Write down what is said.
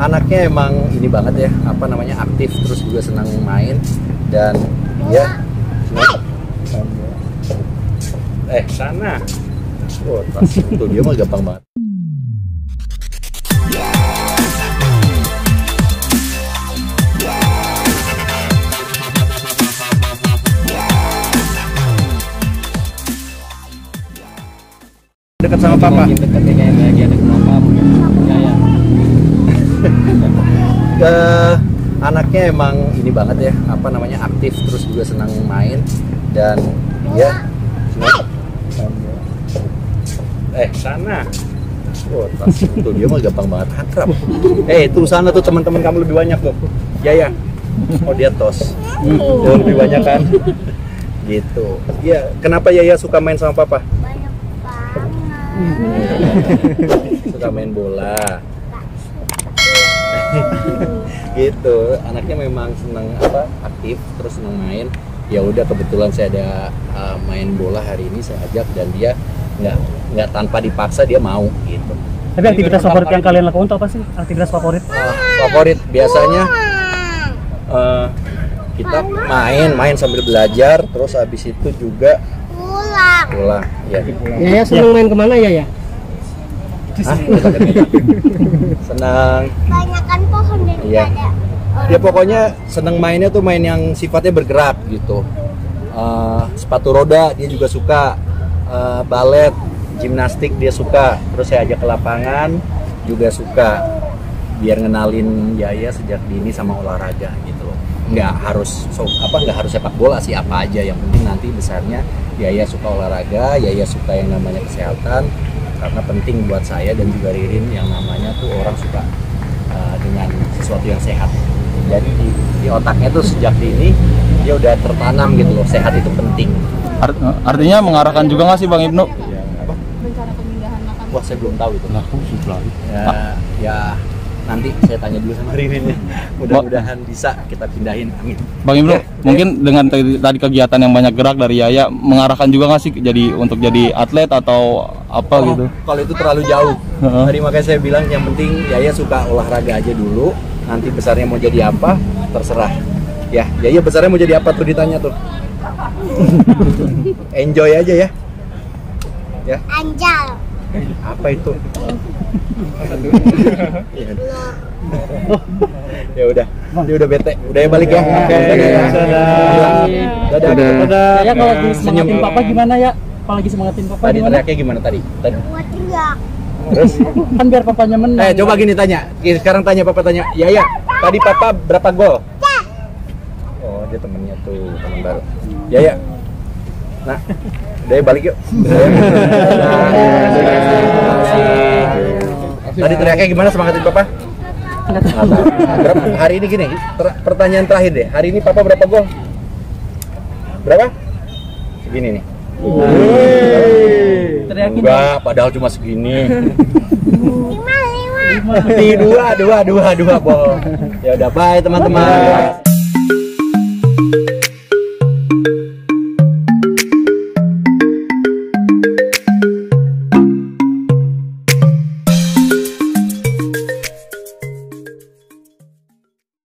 anaknya emang ini banget ya, apa namanya, aktif, terus juga senang main, dan dia sana. Oh, tuh dia mah gampang banget. Dekat sama papa. Dekat kayak lagi ada kenapa mungkin. Ya. Anaknya emang ini banget ya, apa namanya, aktif, terus juga senang main, dan dia sana. Oh, tuh dia mah gampang banget akrab. Tuh sana tuh teman-teman kamu lebih banyak tuh. Ya. Oh, dia tos. Oh, lebih banyak kan? Gitu. Iya, kenapa Yaya suka main sama papa? Banyak banget. Suka main bola. Gitu, anaknya memang senang aktif, terus senang main. Ya udah, kebetulan saya ada main bola hari ini, saya ajak, dan dia nggak tanpa dipaksa dia mau gitu. Tapi aktivitas favorit yang kalian lakukan itu apa sih? Aktivitas favorit? Favorit biasanya kita main sambil belajar, terus habis itu juga pulang. Ya, senang main kemana ya? Senang. Banyakan pohon dan Iya. Ya pokoknya seneng mainnya tuh main yang sifatnya bergerak gitu. Sepatu roda dia juga suka, balet, gimnastik dia suka. Terus saya ajak ke lapangan juga suka, biar ngenalin Yaya sejak dini sama olahraga gitu loh. Nggak harus sepak bola sih, apa aja, yang penting nanti besarnya Yaya suka olahraga, Yaya suka yang namanya kesehatan. Karena penting buat saya dan juga Ririn yang namanya tuh orang suka dengan sesuatu yang sehat. Jadi di otaknya tuh sejak dini dia udah tertanam gitu loh, sehat itu penting. Artinya mengarahkan juga nggak sih Bang Ibnu? Apa? Rencana pemindahan makam. Wah, saya belum tahu itu. Ya nanti saya tanya dulu sama Ririn ya. Mudah-mudahan bisa kita pindahin, amin. Bang Ibnu, mungkin dengan tadi kegiatan yang banyak gerak dari Yaya, mengarahkan juga nggak sih untuk jadi atlet atau apa gitu? Kalau itu terlalu jauh. Tadi makanya saya bilang yang penting Yaya suka olahraga aja dulu. Nanti besarnya mau jadi apa terserah. Ya, Yaya besarnya mau jadi apa tuh ditanya tuh. Enjoy aja ya. Ya. Anjal. Apa itu? Ya udah, dia udah bete, udah ya balik ya. Oke. Dadah. Ya, kalau lagi semangatin papa gimana ya? Kalau lagi semangatin papa Tadi gimana? teriaknya gimana tadi? Buat teriak. Terus? Kan biar papanya menang. Coba gini tanya. Sekarang papa tanya. Yaya, tadi papa berapa gol? Oh, dia temennya tuh, teman baru. Yaya. Nah, udah ya balik yuk. Tadi teriaknya gimana semangatin papa? Hari ini gini, pertanyaan terakhir deh. Hari ini papa berapa gol? Berapa? Segini nih. Teriakin. Enggak, padahal cuma segini. 5. Dua bohong. Ya udah, bye teman-teman.